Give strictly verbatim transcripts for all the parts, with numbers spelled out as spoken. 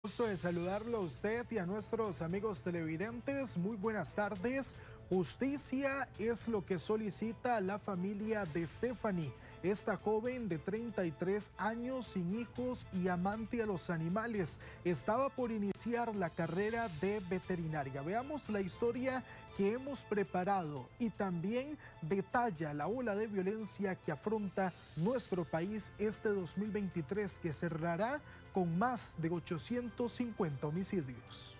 Gusto de saludarlo a usted y a nuestros amigos televidentes. Muy buenas tardes. Justicia es lo que solicita la familia de Stephanie, esta joven de treinta y tres años, sin hijos y amante a los animales. Estaba por iniciar la carrera de veterinaria. Veamos la historia que hemos preparado y también detalla la ola de violencia que afronta nuestro país este dos mil veintitrés, que cerrará con más de ochocientos cincuenta homicidios.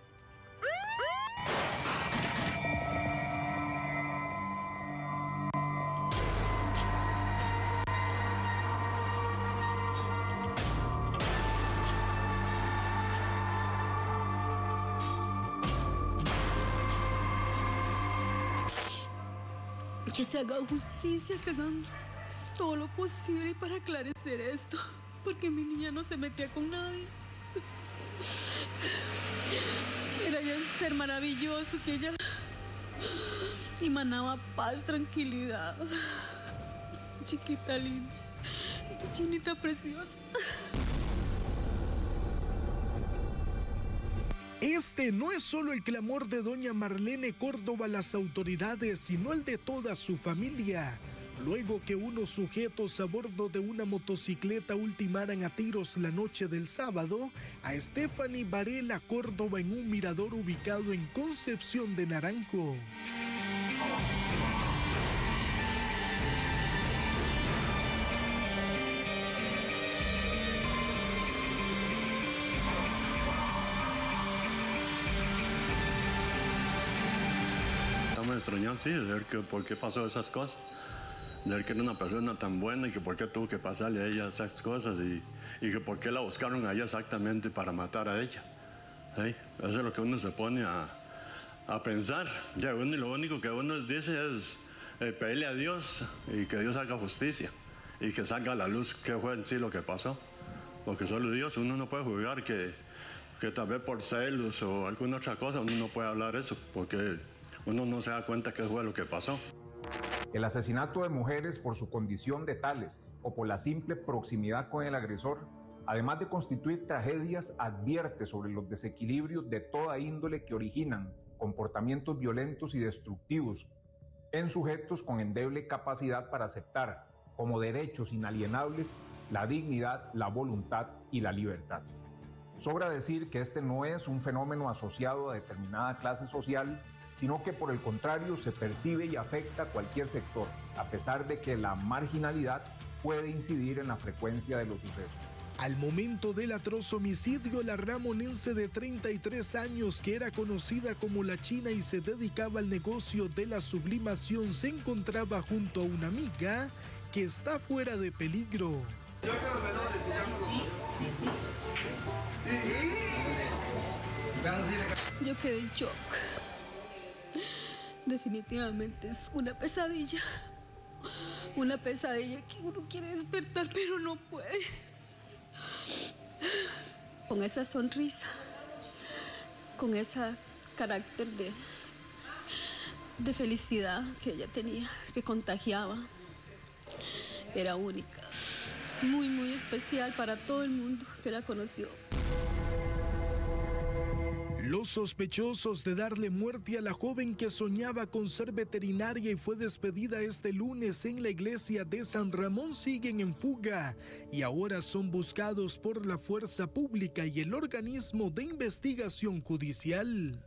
Que se haga justicia, que hagan todo lo posible para aclarecer esto, porque mi niña no se metía con nadie. Era ya un ser maravilloso, que ella emanaba paz, tranquilidad. Chiquita linda, chinita preciosa. Este no es solo el clamor de doña Marlene Córdoba a las autoridades, sino el de toda su familia. Luego que unos sujetos a bordo de una motocicleta ultimaran a tiros la noche del sábado a Stephanie Varela Córdoba en un mirador ubicado en Concepción de Naranjo. Me extrañó, sí, de ver que por qué pasó esas cosas, de ver que era una persona tan buena y que por qué tuvo que pasarle a ella esas cosas y, y que por qué la buscaron a ella exactamente para matar a ella. ¿Sí? Eso es lo que uno se pone a, a pensar. Ya uno, y lo único que uno dice es eh, pedirle a Dios y que Dios haga justicia y que salga a la luz qué fue en sí lo que pasó. Porque solo Dios, uno no puede juzgar que, que tal vez por celos o alguna otra cosa, uno no puede hablar eso, porque uno no se da cuenta qué fue lo que pasó. El asesinato de mujeres por su condición de tales o por la simple proximidad con el agresor, además de constituir tragedias, advierte sobre los desequilibrios de toda índole que originan comportamientos violentos y destructivos en sujetos con endeble capacidad para aceptar como derechos inalienables la dignidad, la voluntad y la libertad. Sobra decir que este no es un fenómeno asociado a determinada clase social, sino que por el contrario se percibe y afecta a cualquier sector, a pesar de que la marginalidad puede incidir en la frecuencia de los sucesos. Al momento del atroz homicidio, la ramonense de treinta y tres años, que era conocida como La China y se dedicaba al negocio de la sublimación, se encontraba junto a una amiga que está fuera de peligro. Yo quedé en shock. Definitivamente es una pesadilla. Una pesadilla que uno quiere despertar, pero no puede. Con esa sonrisa, con ese carácter de, de felicidad que ella tenía, que contagiaba. Era única, muy, muy especial para todo el mundo que la conoció. Los sospechosos de darle muerte a la joven que soñaba con ser veterinaria y fue despedida este lunes en la iglesia de San Ramón siguen en fuga y ahora son buscados por la fuerza pública y el organismo de investigación judicial.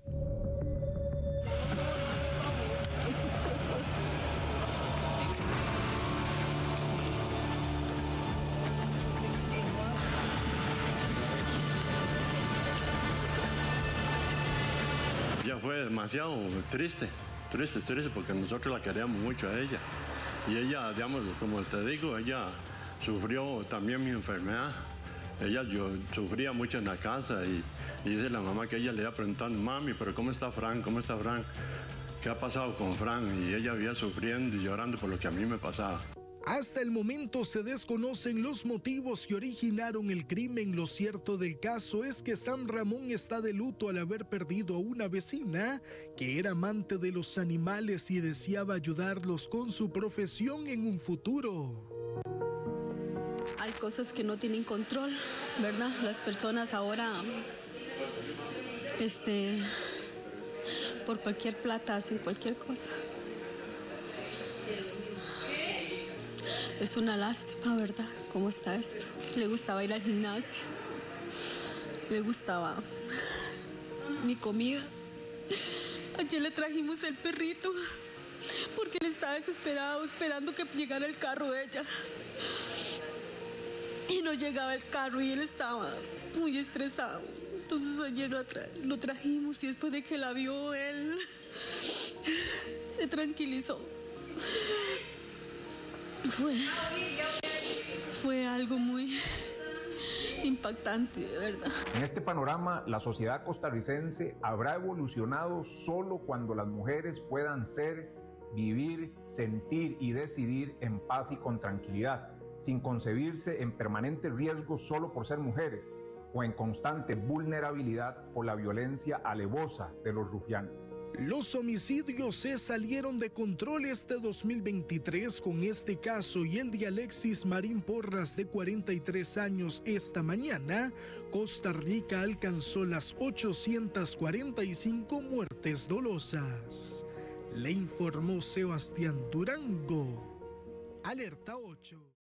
Ya fue demasiado triste, triste, triste, porque nosotros la queríamos mucho a ella. Y ella, digamos, como te digo, ella sufrió también mi enfermedad. Ella, yo sufría mucho en la casa y, y dice la mamá que ella le iba preguntando, mami, pero ¿cómo está Frank? ¿Cómo está Frank? ¿Qué ha pasado con Frank? Y ella había sufriendo y llorando por lo que a mí me pasaba. Hasta el momento se desconocen los motivos que originaron el crimen. Lo cierto del caso es que San Ramón está de luto al haber perdido a una vecina que era amante de los animales y deseaba ayudarlos con su profesión en un futuro. Hay cosas que no tienen control, ¿verdad? Las personas ahora Este, por cualquier plata hacen cualquier cosa. Es una lástima, ¿verdad? ¿Cómo está esto? Le gustaba ir al gimnasio. Le gustaba mi comida. Ayer le trajimos el perrito porque él estaba desesperado esperando que llegara el carro de ella. Y no llegaba el carro y él estaba muy estresado. Entonces ayer lo, tra lo trajimos y después de que la vio él se tranquilizó. Fue, fue algo muy impactante, de verdad. En este panorama, la sociedad costarricense habrá evolucionado solo cuando las mujeres puedan ser, vivir, sentir y decidir en paz y con tranquilidad, sin concebirse en permanente riesgo solo por ser mujeres o en constante vulnerabilidad por la violencia alevosa de los rufianes. Los homicidios se salieron de control este dos mil veintitrés con este caso y el de Alexis Marín Porras, de cuarenta y tres años. Esta mañana, Costa Rica alcanzó las ochocientas cuarenta y cinco muertes dolosas. Le informó Sebastián Durango. Alerta ocho.